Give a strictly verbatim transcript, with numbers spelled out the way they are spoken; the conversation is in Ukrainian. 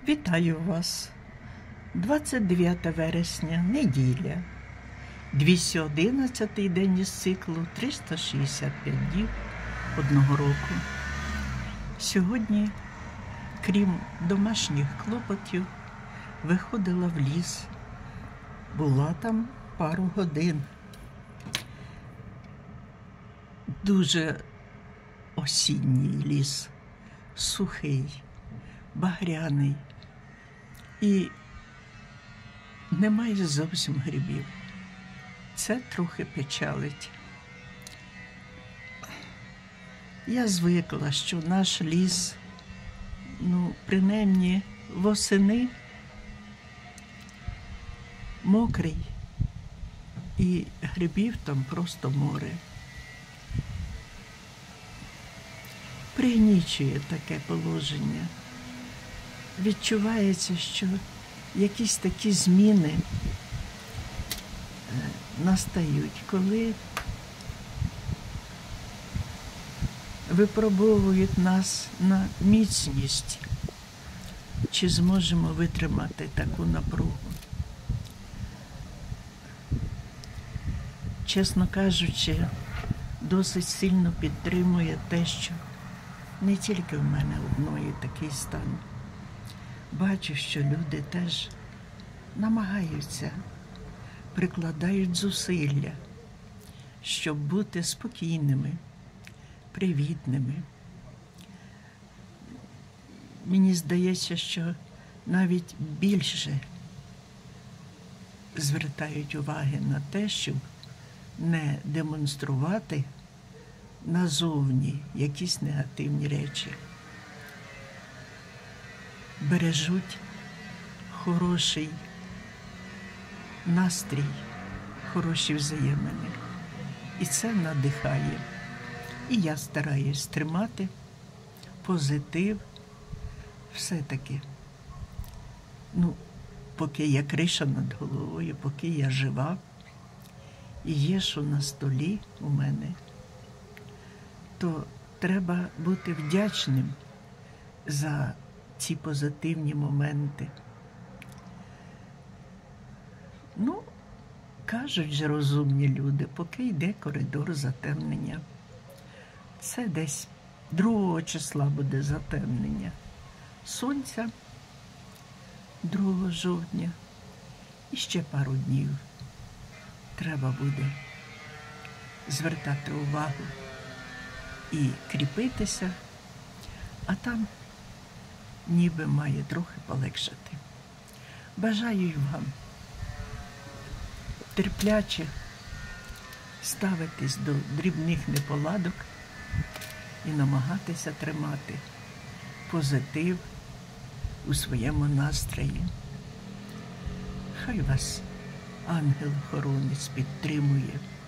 Вітаю вас! двадцять дев'яте вересня, неділя, двісті одинадцятий день із циклу триста шістдесят п'ять днів одного року. Сьогодні, крім домашніх клопотів, виходила в ліс. Була там пару годин. Дуже осінній ліс, сухий, багряний. І немає зовсім грибів. Це трохи печалить. Я звикла, що наш ліс, ну, принаймні восени, мокрий, і грибів там просто море. Пригнічує таке положення. Відчувається, що якісь такі зміни настають, коли випробовують нас на міцність, чи зможемо витримати таку напругу. Чесно кажучи, досить сильно підтримує те, що не тільки в мене одної такий стан. Бачу, що люди теж намагаються, прикладають зусилля, щоб бути спокійними, привітними. Мені здається, що навіть більше звертають уваги на те, щоб не демонструвати назовні якісь негативні речі. Бережуть хороший настрій, хороші взаємини. І це надихає. І я стараюсь тримати позитив все-таки. Ну, поки є криша над головою, поки я жива, і є, що на столі у мене, то треба бути вдячним за ці позитивні моменти. Ну, кажуть же розумні люди, поки йде коридор затемнення. Це десь другого числа буде затемнення сонця, другого жовтня. І ще пару днів треба буде звертати увагу і кріпитися, а там ніби має трохи полегшати. Бажаю вам терпляче ставитись до дрібних неполадок і намагатися тримати позитив у своєму настрої. Хай вас ангел-хоронець підтримує.